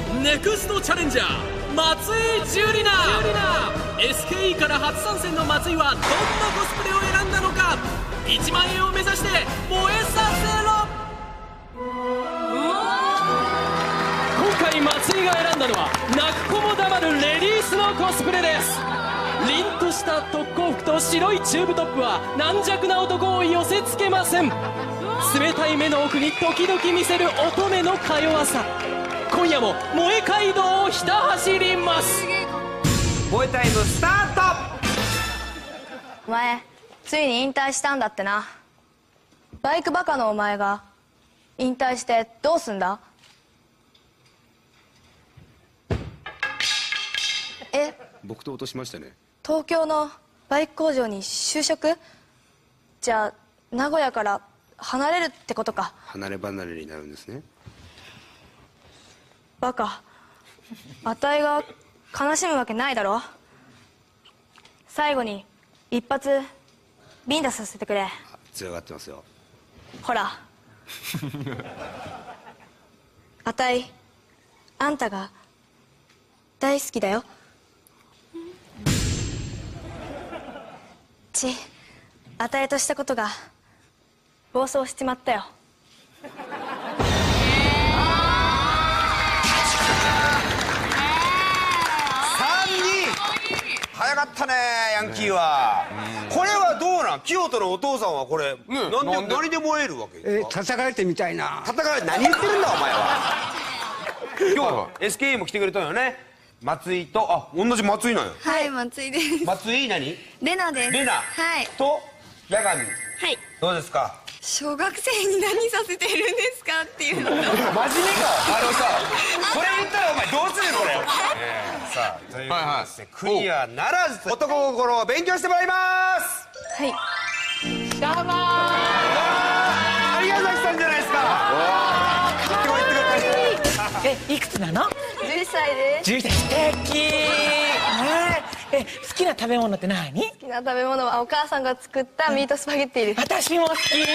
ネクストチャレンジャー松井樹里奈。 SKE から初参戦の松井はどんなコスプレを選んだのか。1万円を目指して燃えさせろ。今回松井が選んだのは泣く子も黙るレディースのコスプレです。凛とした特攻服と白いチューブトップは軟弱な男を寄せつけません。冷たい目の奥に時々見せる乙女のか弱さ。今夜も萌え街道をひた走ります。 萌えタイムスタート。 お前ついに引退したんだってな。バイクバカのお前が引退してどうすんだ。 僕と落としましたね。 東京のバイク工場に就職。じゃあ名古屋から離れるってことか。 離れ離れになるんですね。 バカ、あたいが悲しむわけないだろ。最後に一発ビンタさせてくれ。 強がってますよ。 ほらあたいあんたが大好きだよ。あたいとしたことが暴走しちまったよ。 早かったねヤンキーは。これはどうなん。清人のお父さんはこれ何で燃えるわけですか。 叩かれてみたいな。 叩かれて何言ってるんだお前は。今日 SKE も来てくれたのよね。松井と同じ松井なんよ。 はい、松井です。 松井何。 レナです。 レナ。 はい。 と八神。 はい。 どうですか。 小学生に何させてるんですかっていうの。 真面目か。さこれ言ったらお前どうするこれ。さあということでですね、クリアならず男心を勉強してもらいます。 はい。 有賀崎さんじゃないですか。 いくつなの 11歳です。 11歳。素敵。好きな食べ物って何？ 好きな食べ物はお母さんが作ったミートスパゲッティです。 私も好き。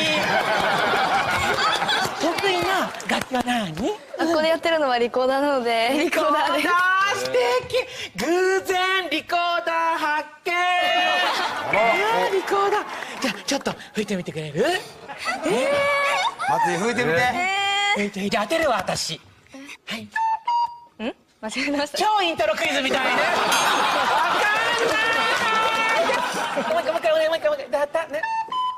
得意な楽器は何？ 学校でやってるのはリコーダーなのでリコーダーです。 素敵。偶然リコーダー発見。リコーダー。じゃあちょっと吹いてみてくれる？ 松井吹いてみて。 吹いてみて当てるわ私。はい。 間違えました。 超イントロクイズみたいね。わかんない。もう一回だったね。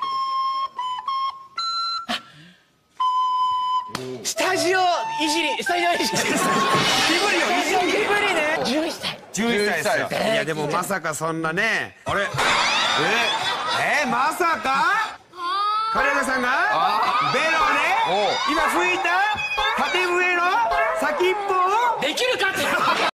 スタジオいじり。 気振りね。 11歳。 11歳ですよ。いやでもまさかそんなね。あれまさか金田さんがベロね今吹いた縦笛の先っぽをできるかって。